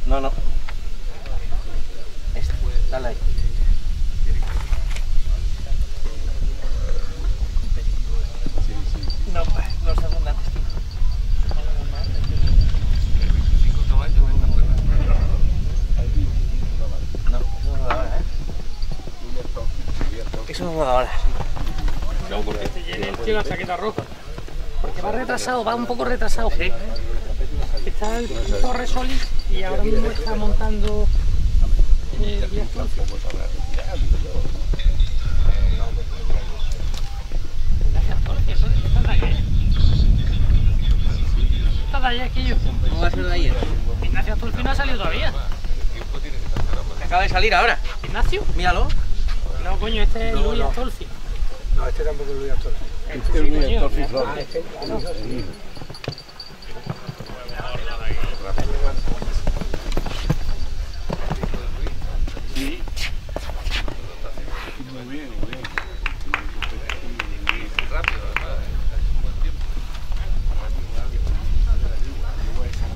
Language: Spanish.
No, no. Este, dale ahí. No, los abundantes, tío. No, eso no da ahora, ¿eh? Eso no da ahora. Que te llene el tío la chaqueta roja. Porque va retrasado, va un poco retrasado. Sí. Está el Torre Solís y ahora mismo está montando el Díaz Torfi. ¿Esta de ayer, Quillo? ¿Cómo va a ser de ayer? Ignacio Astolfi no ha salido todavía. Acaba de salir ahora. ¿Ignacio? Míralo. No, coño, este es Luis Astolfi. No, este tampoco es Luis Astolfi. Este sí, coño. Ah, este.